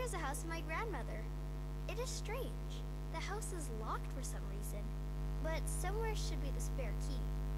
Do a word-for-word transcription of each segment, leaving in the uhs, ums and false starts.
is the house of my grandmother. It is strange. The house is locked for some reason, but somewhere should be the spare key.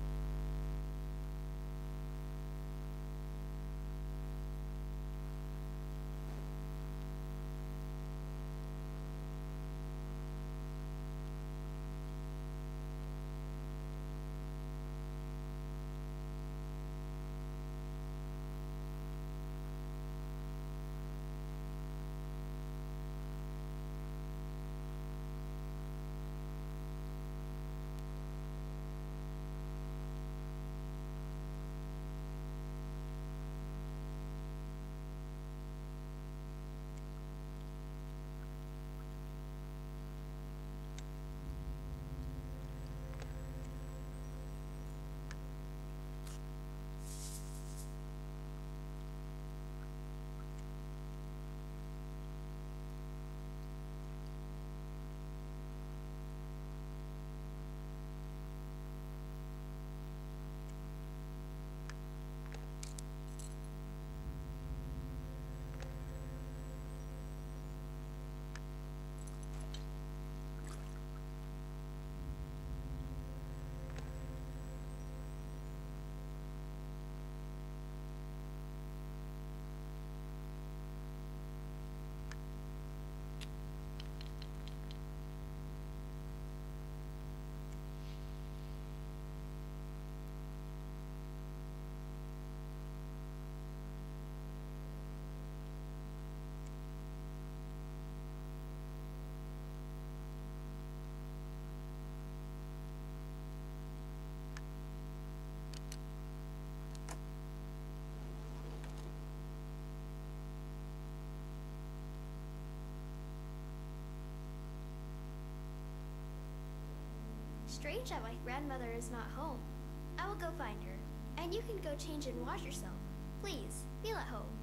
Strange that my grandmother is not home. I will go find her, and you can go change and wash yourself. Please, feel at home.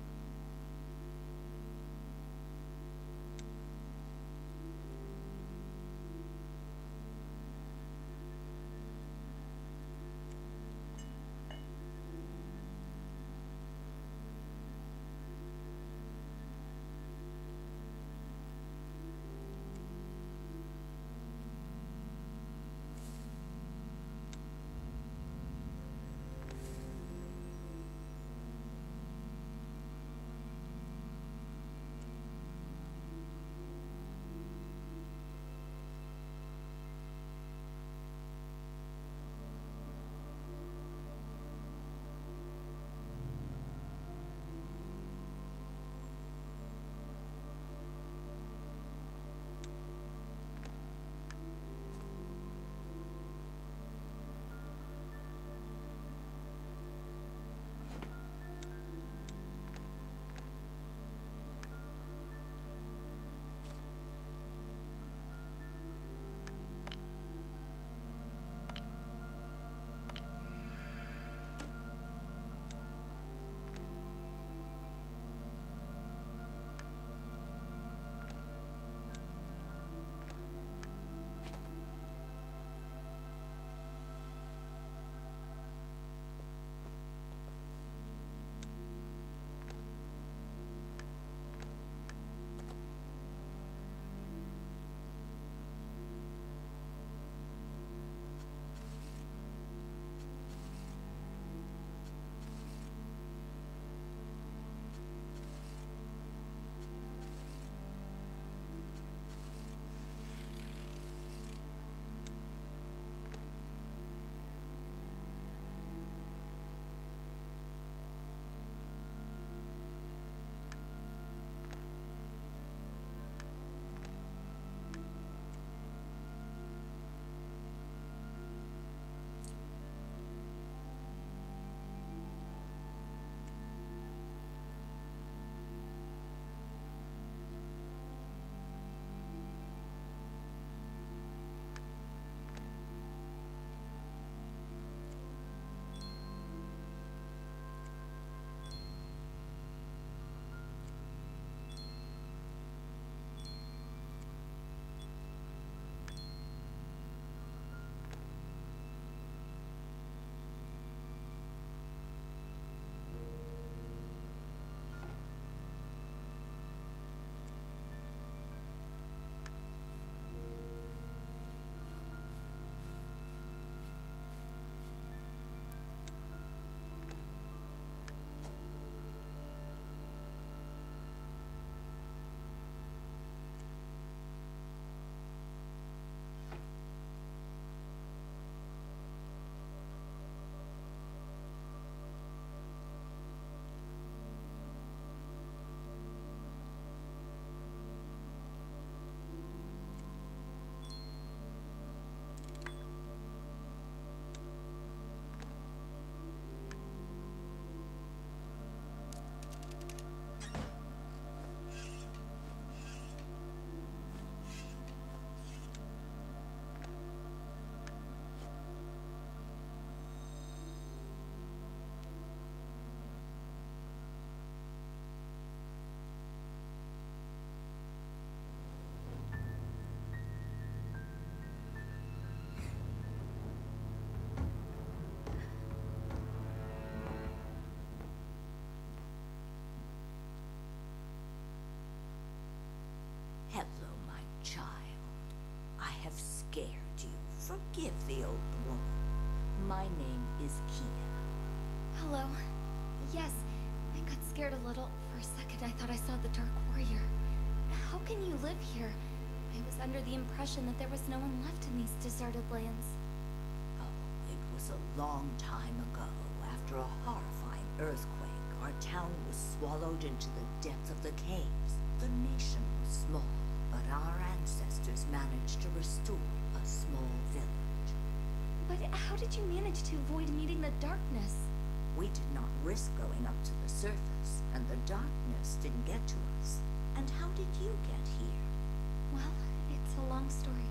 child. I have scared you. Forgive the old woman. My name is Kia. Hello. Yes, I got scared a little. For a second, I thought I saw the Dark Warrior. How can you live here? I was under the impression that there was no one left in these deserted lands. Oh, it was a long time ago. After a horrifying earthquake, our town was swallowed into the depths of the caves. The nation was small, but our ancestors managed to restore a small village. But how did you manage to avoid meeting the darkness? We did not risk going up to the surface, and the darkness didn't get to us. And how did you get here? Well, it's a long story.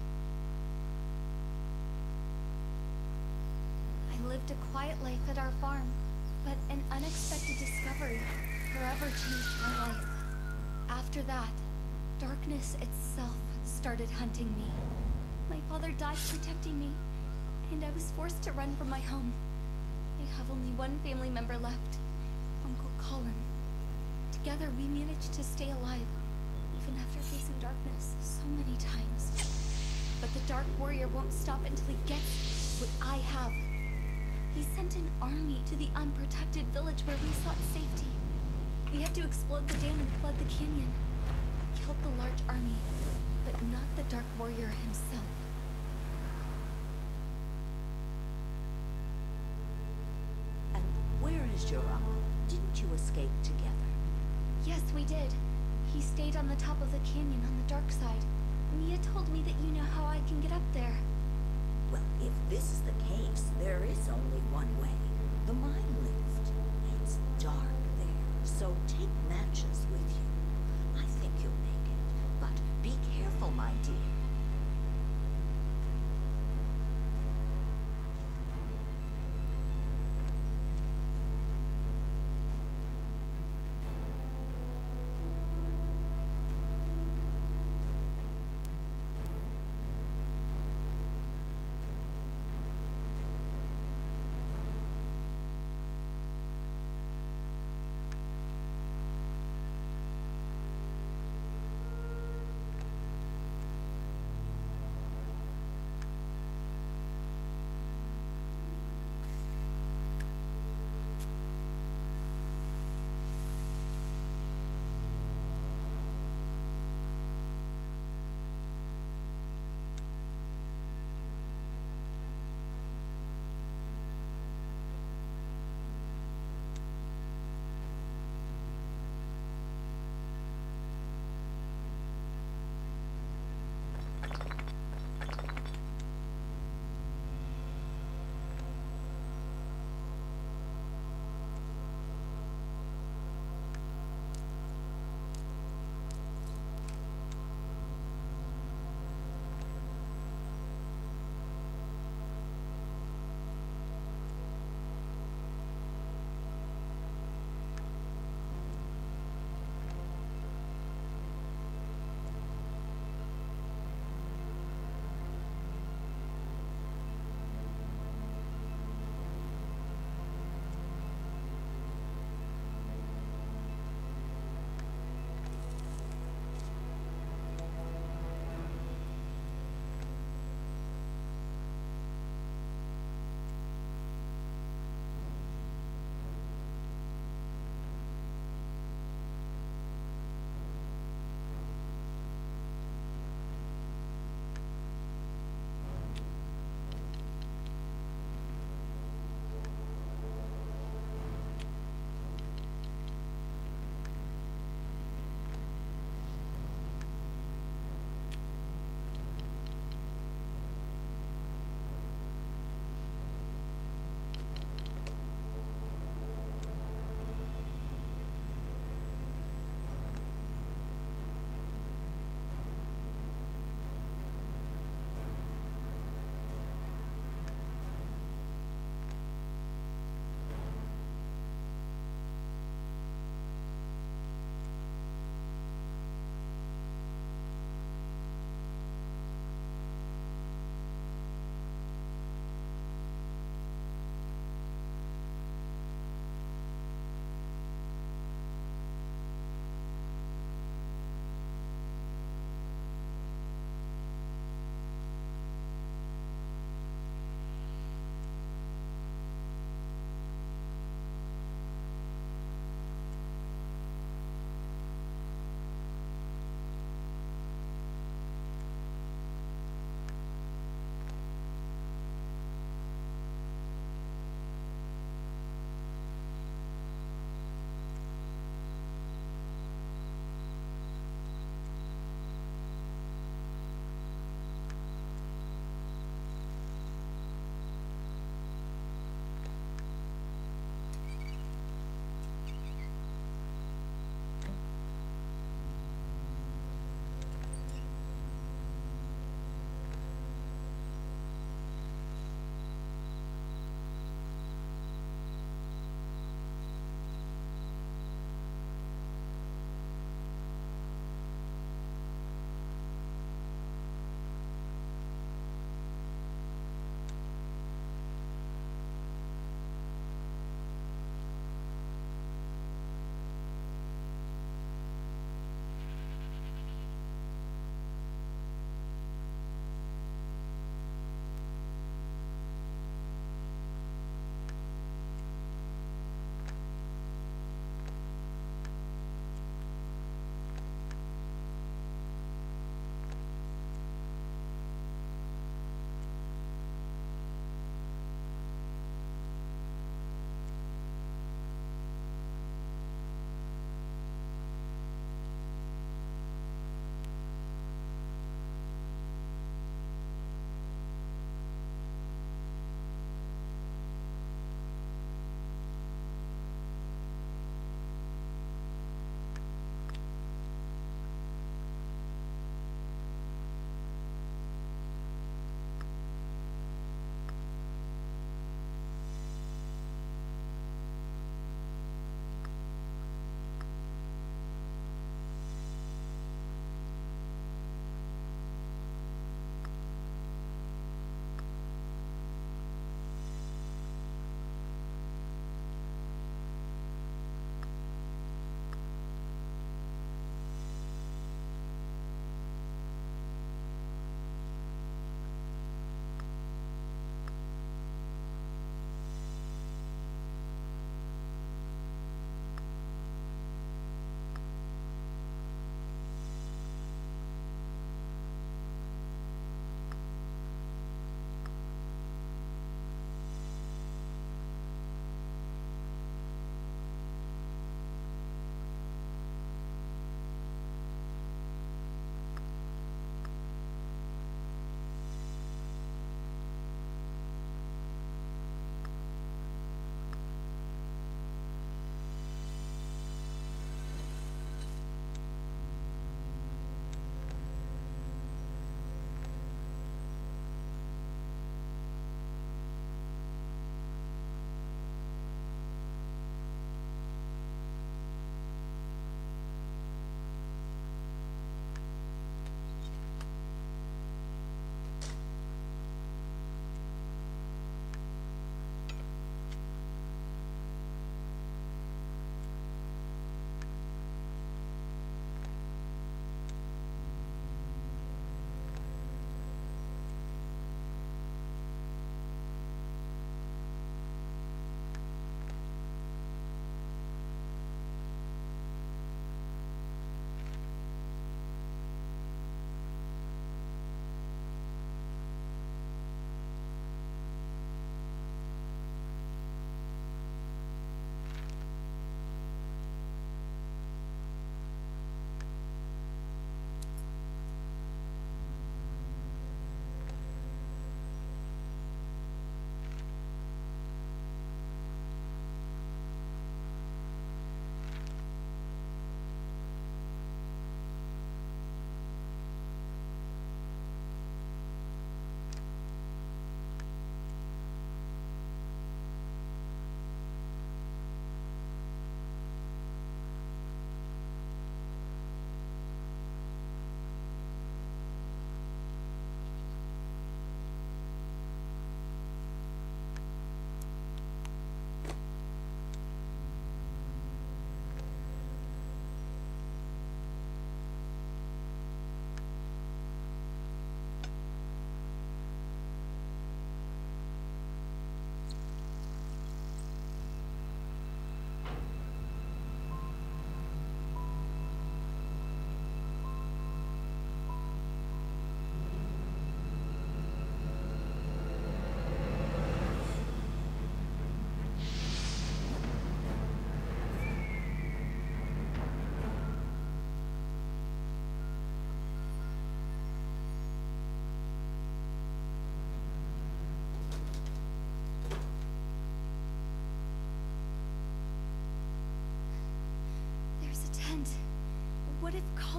I lived a quiet life at our farm, but an unexpected discovery forever changed my life. After that, darkness itself started hunting me. My father died protecting me, and I was forced to run from my home. I have only one family member left, Uncle Colin. Together we managed to stay alive, even after facing darkness so many times. But the Dark Warrior won't stop until he gets what I have. He sent an army to the unprotected village where we sought safety. We had to explode the dam and flood the canyon. We killed the large army, but not the Dark Warrior himself. And where is your uncle? Didn't you escape together? Yes, we did. He stayed on the top of the canyon on the dark side. Mia told me that you know how I can get up there. Well, if this is the case, there is only one way. The mine lift. It's dark there, so take matches with you. I think you'll make it, but be careful, my dear.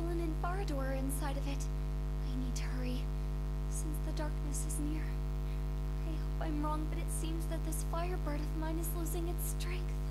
fallen Infarador inside of it. I need to hurry, since the darkness is near. I hope I'm wrong, but it seems that this firebird of mine is losing its strength.